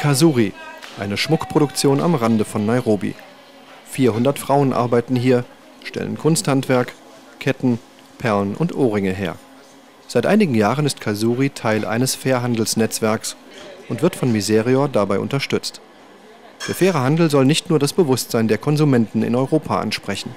Kasuri, eine Schmuckproduktion am Rande von Nairobi. 400 Frauen arbeiten hier, stellen Kunsthandwerk, Ketten, Perlen und Ohrringe her. Seit einigen Jahren ist Kasuri Teil eines Fairhandelsnetzwerks und wird von Miserior dabei unterstützt. Der faire Handel soll nicht nur das Bewusstsein der Konsumenten in Europa ansprechen.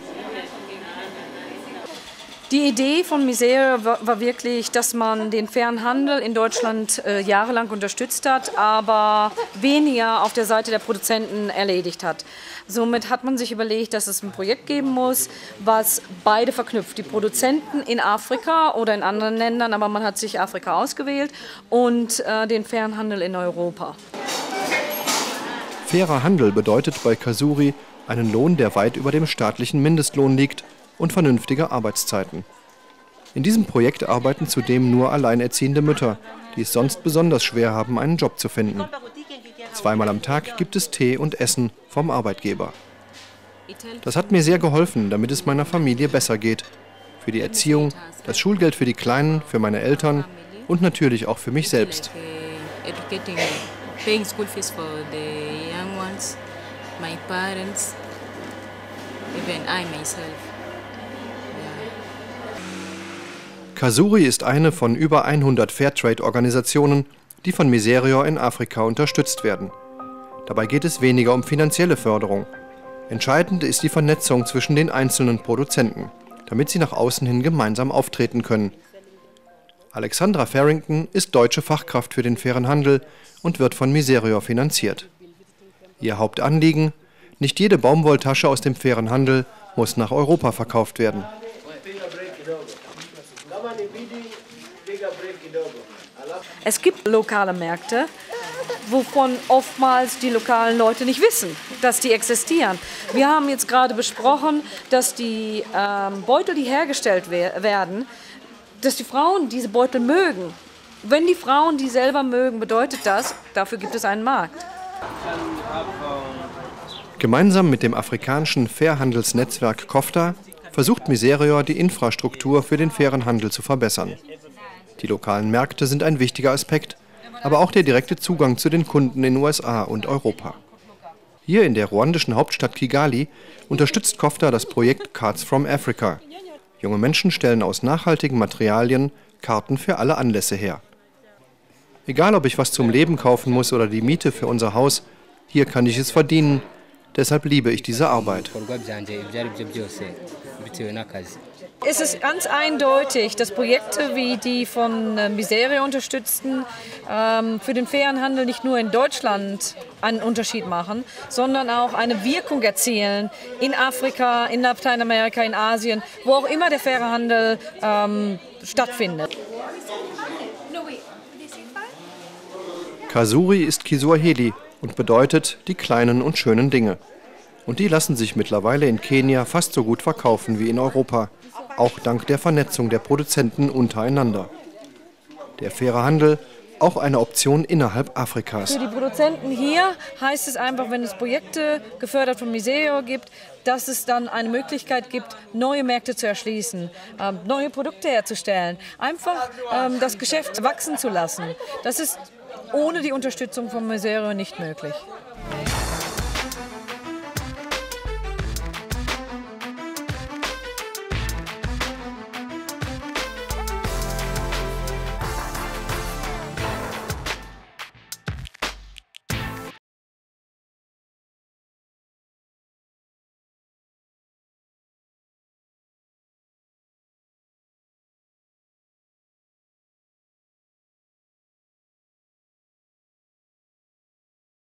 Die Idee von Miserior war wirklich, dass man den fairen Handel in Deutschland jahrelang unterstützt hat, aber weniger auf der Seite der Produzenten erledigt hat. Somit hat man sich überlegt, dass es ein Projekt geben muss, was beide verknüpft. Die Produzenten in Afrika oder in anderen Ländern, aber man hat sich Afrika ausgewählt, und den fairen Handel in Europa. Fairer Handel bedeutet bei Kasuri einen Lohn, der weit über dem staatlichen Mindestlohn liegt, und vernünftige Arbeitszeiten. In diesem Projekt arbeiten zudem nur alleinerziehende Mütter, die es sonst besonders schwer haben, einen Job zu finden. Zweimal am Tag gibt es Tee und Essen vom Arbeitgeber. Das hat mir sehr geholfen, damit es meiner Familie besser geht. Für die Erziehung, das Schulgeld für die Kleinen, für meine Eltern und natürlich auch für mich selbst. Kasuri ist eine von über 100 Fairtrade-Organisationen, die von Miserior in Afrika unterstützt werden. Dabei geht es weniger um finanzielle Förderung. Entscheidend ist die Vernetzung zwischen den einzelnen Produzenten, damit sie nach außen hin gemeinsam auftreten können. Alexandra Farrington ist deutsche Fachkraft für den fairen Handel und wird von Miserior finanziert. Ihr Hauptanliegen: Nicht jede Baumwolltasche aus dem fairen Handel muss nach Europa verkauft werden. Es gibt lokale Märkte, wovon oftmals die lokalen Leute nicht wissen, dass die existieren. Wir haben jetzt gerade besprochen, dass die Beutel, die hergestellt werden, dass die Frauen diese Beutel mögen. Wenn die Frauen die selber mögen, bedeutet das, dafür gibt es einen Markt. Gemeinsam mit dem afrikanischen Fairhandelsnetzwerk COFTA versucht Miserior, die Infrastruktur für den fairen Handel zu verbessern. Die lokalen Märkte sind ein wichtiger Aspekt, aber auch der direkte Zugang zu den Kunden in USA und Europa. Hier in der ruandischen Hauptstadt Kigali unterstützt COFTA das Projekt Cards from Africa. Junge Menschen stellen aus nachhaltigen Materialien Karten für alle Anlässe her. Egal, ob ich was zum Leben kaufen muss oder die Miete für unser Haus, hier kann ich es verdienen. Deshalb liebe ich diese Arbeit. Es ist ganz eindeutig, dass Projekte wie die von Miserior unterstützten für den fairen Handel nicht nur in Deutschland einen Unterschied machen, sondern auch eine Wirkung erzielen in Afrika, in Lateinamerika, in Asien, wo auch immer der faire Handel stattfindet. Kasuri ist Kiswahili und bedeutet die kleinen und schönen Dinge. Und die lassen sich mittlerweile in Kenia fast so gut verkaufen wie in Europa, auch dank der Vernetzung der Produzenten untereinander. Der faire Handel, auch eine Option innerhalb Afrikas. Für die Produzenten hier heißt es einfach, wenn es Projekte gefördert von Miserior gibt, dass es dann eine Möglichkeit gibt, neue Märkte zu erschließen, neue Produkte herzustellen, einfach das Geschäft wachsen zu lassen. Das ist ohne die Unterstützung von Miserior nicht möglich.